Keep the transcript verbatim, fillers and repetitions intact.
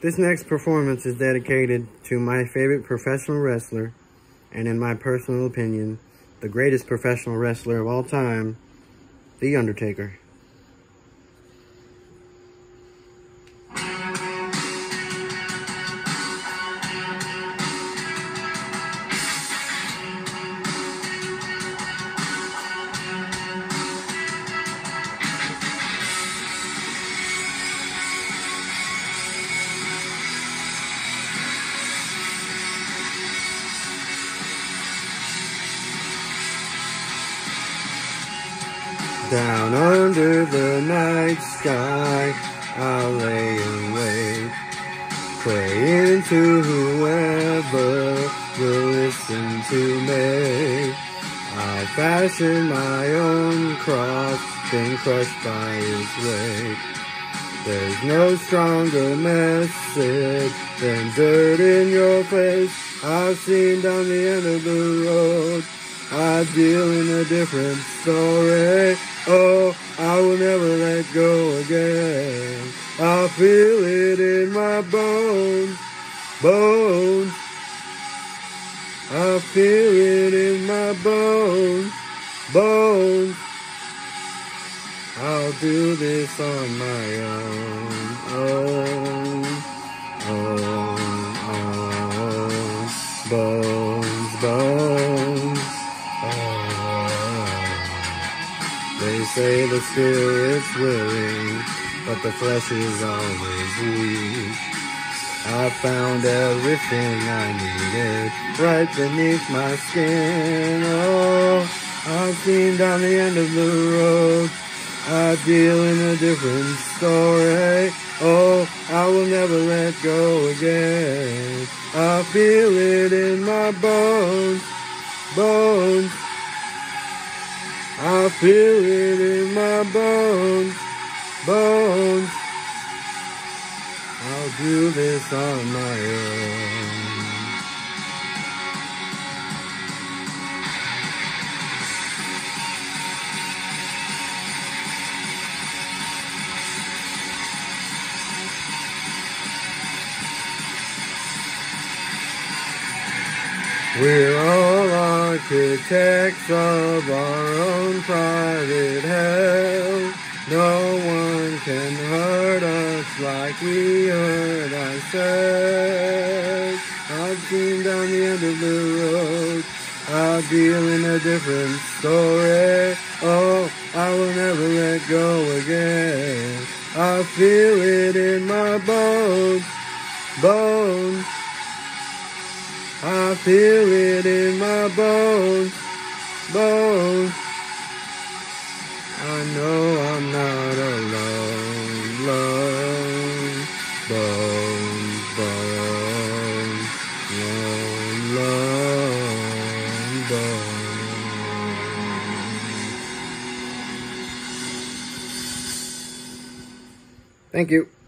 This next performance is dedicated to my favorite professional wrestler, and in my personal opinion, the greatest professional wrestler of all time, The Undertaker. Down under the night sky, I'll lay in wait, praying to whoever will listen to me. I'll fashion my own cross, then crushed by his weight. There's no stronger message than dirt in your face. I've seen down the end of the road, I deal in a different story. Oh, I will never let go again. I feel it in my bones, bones. I feel it in my bones, bones. I'll do this on my own. Oh, oh, oh, bones, bones. They say the spirit's willing, but the flesh is always weak. I found everything I needed right beneath my skin. Oh, I've seen down the end of the road, I deal in a different story. Oh, I will never let go again. I feel it in my bones, bones. I feel it in my bones, bones. I'll do this on my own. We're all architects of our own private hell. No one can hurt us like we hurt ourselves. I've seen down the end of the road, I'll deal in a different story. Oh, I will never let go again. I feel it in my bones, bones. I feel it in my bones, bones. I know I'm not alone, alone. Bones, bones, lone, lone, bones. Thank you.